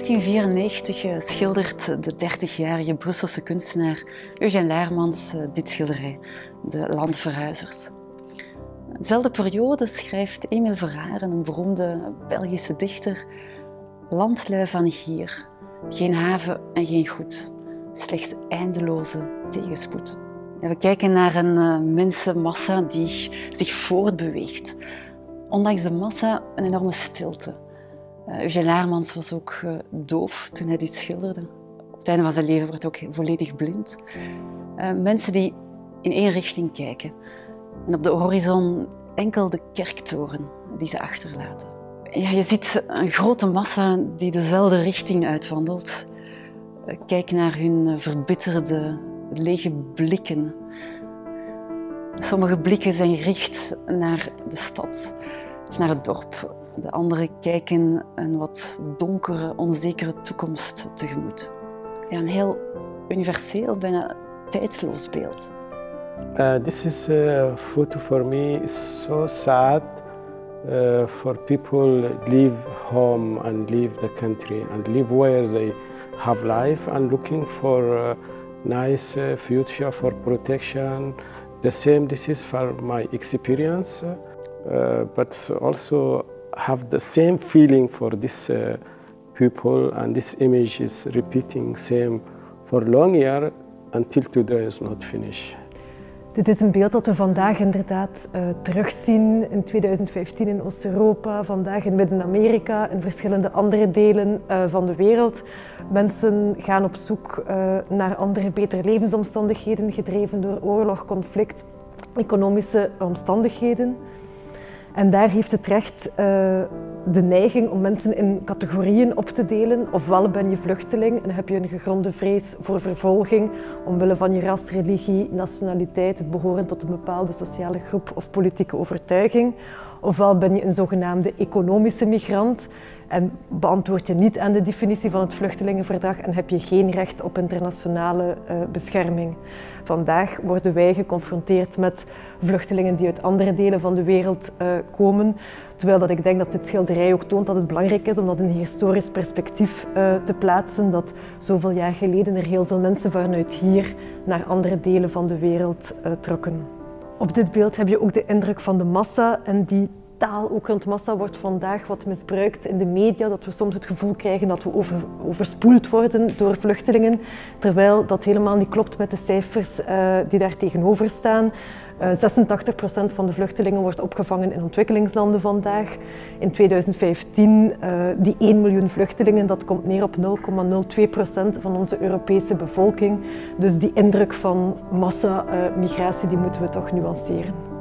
1894 schildert de 30-jarige Brusselse kunstenaar Eugène Laermans dit schilderij, De Landverhuizers. In dezelfde periode schrijft Emile Verhaeren, een beroemde Belgische dichter, Landlui van hier, geen haven en geen goed, slechts eindeloze tegenspoed. Ja, we kijken naar een mensenmassa die zich voortbeweegt. Ondanks de massa een enorme stilte. Eugène Laermans was ook doof toen hij dit schilderde. Op het einde van zijn leven werd hij ook volledig blind. Mensen die in één richting kijken. En op de horizon enkel de kerktoren die ze achterlaten. Ja, je ziet een grote massa die dezelfde richting uitwandelt. Kijk naar hun verbitterde, lege blikken. Sommige blikken zijn gericht naar de stad of naar het dorp. De anderen kijken een wat donkere, onzekere toekomst tegemoet. Ja, een heel universeel, bijna tijdsloos beeld. This is a photo for me is so sad for people leave home and leave the country and live where they have life and looking for a nice future for protection. The same, this is for my experience, but also have the same feeling for this people, and this image is repeating same for long year until today is not finished. Dit is een beeld dat we vandaag inderdaad terugzien in 2015 in Oost-Europa, vandaag in Midden-Amerika, in verschillende andere delen van de wereld. Mensen gaan op zoek naar andere, betere levensomstandigheden, gedreven door oorlog, conflict, economische omstandigheden. En daar heeft het recht de neiging om mensen in categorieën op te delen. Ofwel ben je vluchteling en heb je een gegronde vrees voor vervolging omwille van je ras, religie, nationaliteit, het behoren tot een bepaalde sociale groep of politieke overtuiging. Ofwel ben je een zogenaamde economische migrant en beantwoord je niet aan de definitie van het vluchtelingenverdrag en heb je geen recht op internationale bescherming. Vandaag worden wij geconfronteerd met vluchtelingen die uit andere delen van de wereld komen. Terwijl dat ik denk dat dit schilderij ook toont dat het belangrijk is om dat in een historisch perspectief te plaatsen. Dat zoveel jaar geleden er heel veel mensen vanuit hier naar andere delen van de wereld trokken. Op dit beeld heb je ook de indruk van de massa en die taal ook rond massa wordt vandaag wat misbruikt in de media, dat we soms het gevoel krijgen dat we overspoeld worden door vluchtelingen, terwijl dat helemaal niet klopt met de cijfers die daar tegenover staan. 86% van de vluchtelingen wordt opgevangen in ontwikkelingslanden vandaag. In 2015 die 1 miljoen vluchtelingen, dat komt neer op 0,02% van onze Europese bevolking. Dus die indruk van massamigratie die moeten we toch nuanceren.